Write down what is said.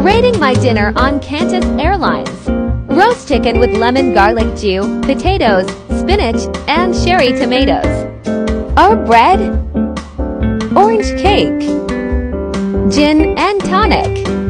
Rating my dinner on Qantas Airlines. Roast chicken with lemon garlic stew, potatoes, spinach, and cherry tomatoes. Herb bread, orange cake, gin and tonic.